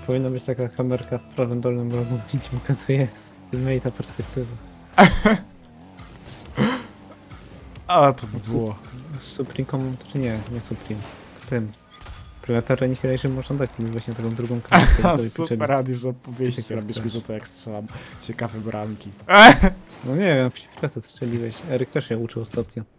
Powinna być taka kamerka w prawym dolnym rogu, gdzie ci pokazuje ta perspektywa. A, to by było. Supreme, czy nie Supreme. Tym. Predator Annihilation można dać sobie właśnie taką drugą kamerkę. Super, Adi, że opowieści robisz mi to, jak strzelam ciekawe bramki. No nie wiem, w klasę strzeliłeś. Eryk też się uczył ostatnio.